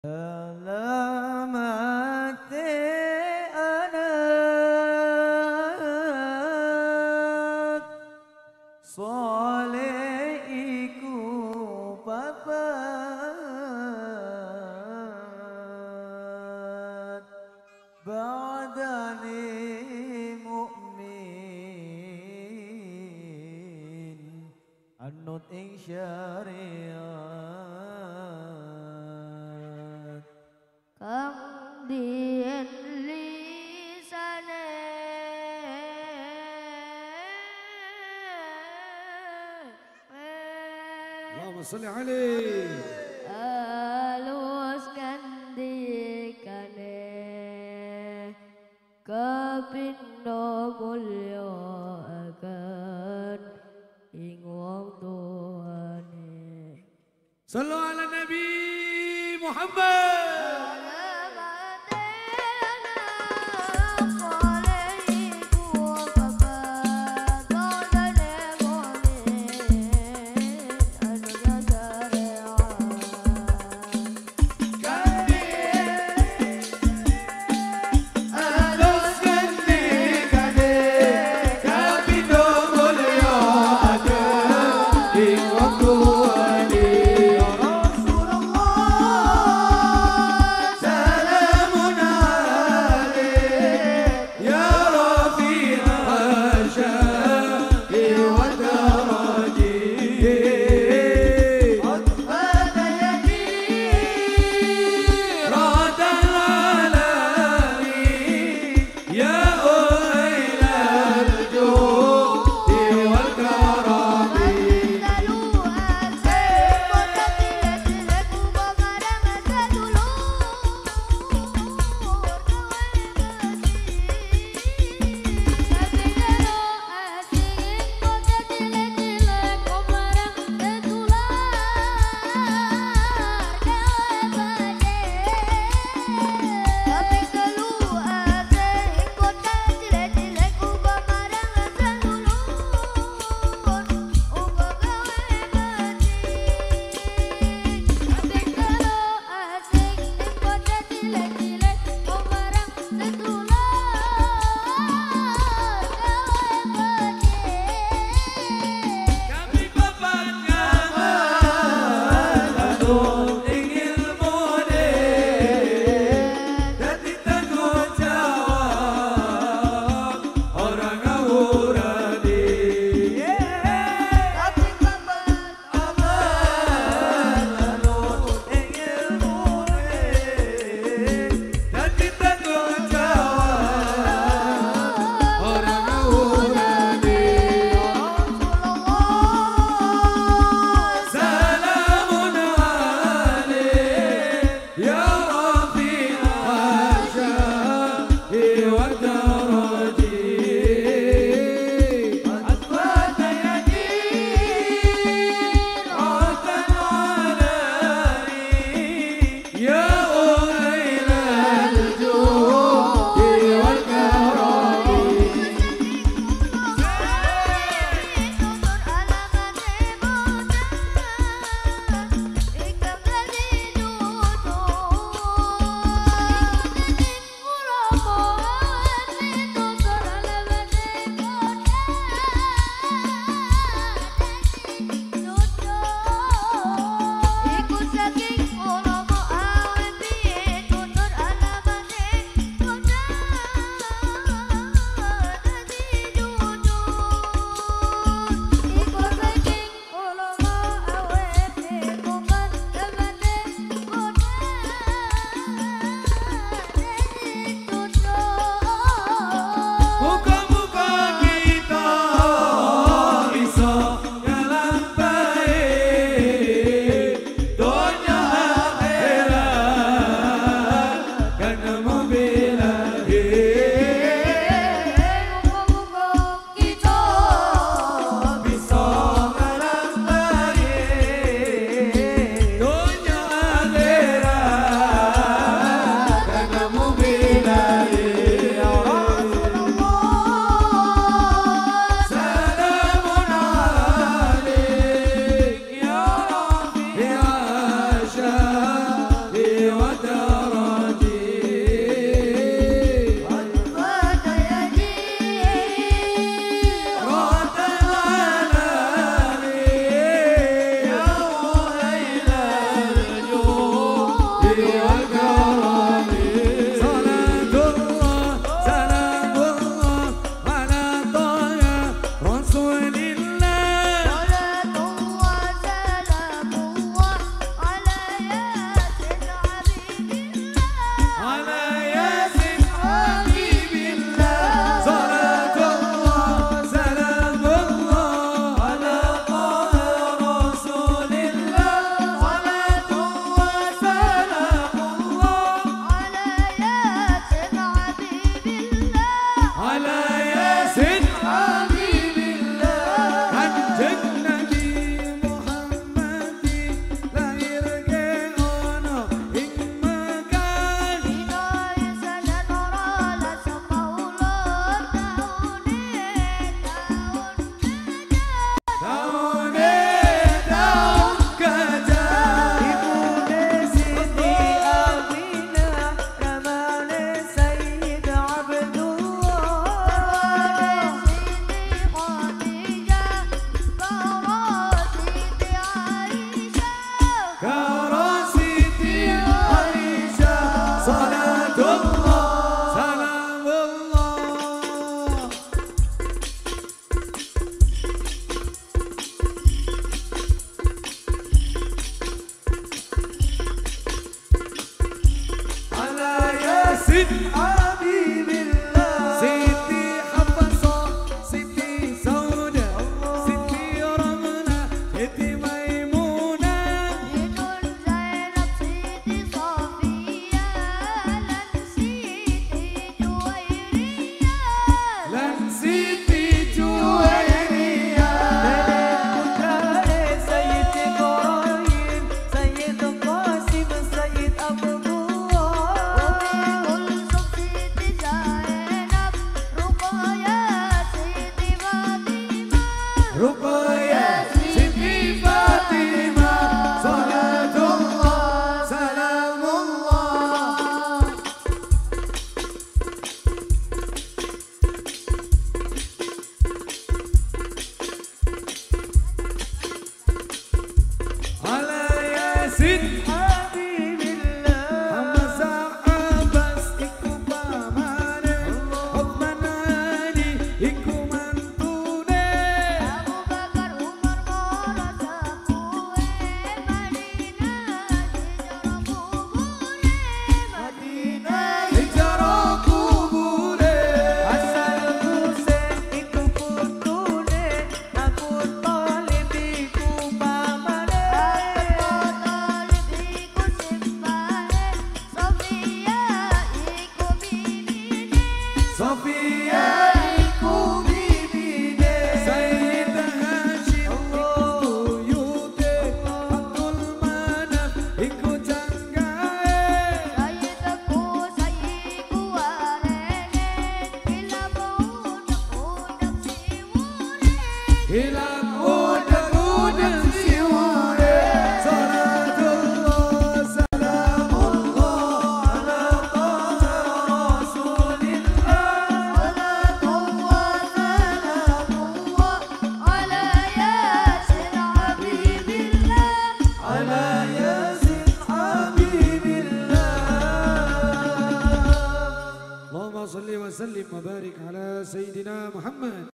Selamat anak soleh iku papat ba'dani mukmin anut ing syariat kang dien lisane Allahumma sholli alaihi alus kandikane kapindo mulya akan ing wong tuane. Sallu ala Nabi Muhammad. Yasin, حبيب الله Siti Hafsah, Siti Sauda, Siti Ramla, Siti Maimunah, Bintun Zainab Siti Sofia lan Siti Juwairiyah lan Siti Juwairiyah. putrane Sayyid Ibrahim Sayyid Qasim Sayyid Abdullah Umi Kulsum Siti Zainab Ruqayyah Siti Fatimah Ruqayyah, Siti Fatimah, salatullah, salamullah. Ala Yasin, حبيب الله Hamzah Abbas iku pamane, Uthman Ali iku mantune. Abu Bakar Umar Mora Sapuwe Madinah Hijrah kubure Asal Husain iku putune Abu Talib iku pamane Talib iku simpahe Sofia iku bibine Sofia iku bibine Sayyid Hashim iku buyute, Abdul Manaf iku janggae. Sayyidaku sayyiku warene Bila budak-budak siwure Hilang udah siwure, salatullah, salamullah. ala taha Rasulillah Salatullah salamullah ala Yasin habibillah ala Yasin habibillah Allahumma salli wa sallim wa barik ala Sayyidina Muhammad.